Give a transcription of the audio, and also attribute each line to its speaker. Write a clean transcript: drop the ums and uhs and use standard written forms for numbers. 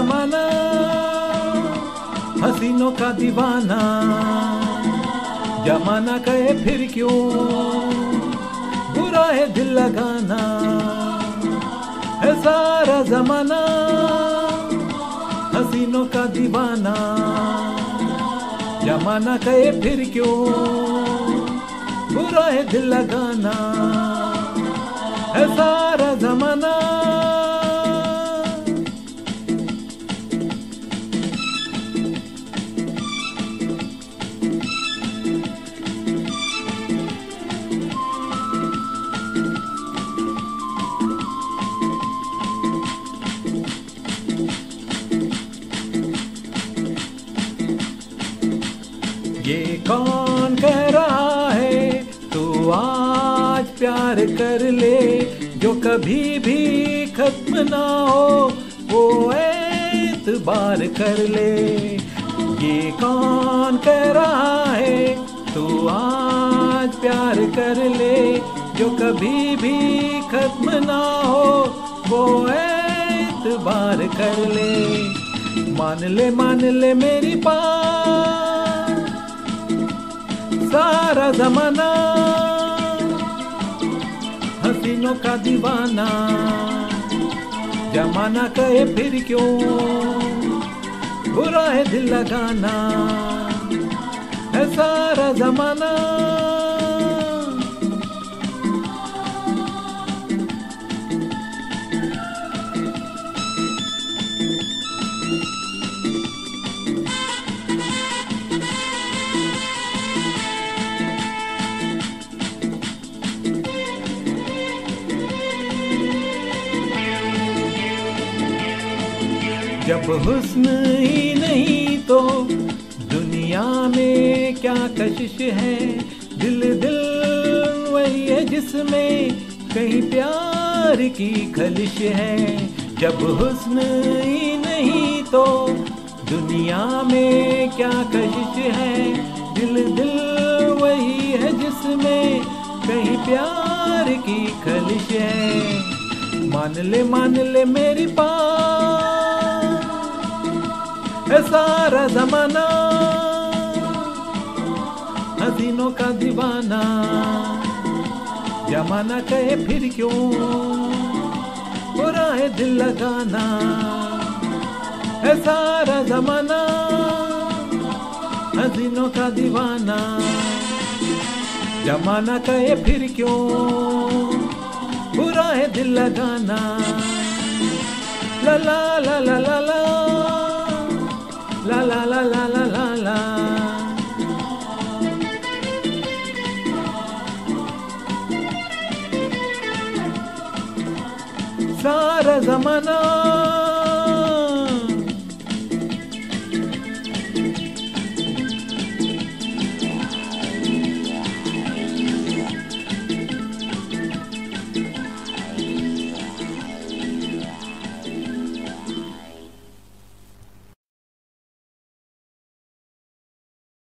Speaker 1: जमाना हसीनों का दीवाना, जमाना कहे फिर क्यों बुरा है दिल लगाना। है सारा जमाना हसीनों का दीवाना, जमाना कहे फिर क्यों बुरा है दिल लगाना। है सारा जमाना ये कौन कह रहा है तू आज प्यार कर ले, जो कभी भी खत्म ना हो वो एतबार कर ले। ये कौन कह रहा है तू आज प्यार कर ले, जो कभी भी खत्म ना हो वो एतबार कर ले। मान ले मेरी बात, सारा जमाना हसीनों का दीवाना, जमाना कहे फिर क्यों बुरा है दिल लगाना। है सारा जमाना जब हुस्न ही नहीं तो दुनिया में क्या कशिश है। दिल वही है जिसमें कहीं प्यार की खलिश है। जब हुस्न ही नहीं तो दुनिया में क्या कशिश है। दिल वही है जिसमें कहीं प्यार की खलिश है। मान ले मेरी बात, है सारा जमाना हसीनों का दीवाना, जमाना कहे फिर क्यों बुरा है दिल लगाना। है सारा जमाना हसीनों का दीवाना, जमाना कहे फिर क्यों बुरा है दिल लगाना। ला ला ला ला ला ला ला ला ला ला ला ला ला। सारा जमाना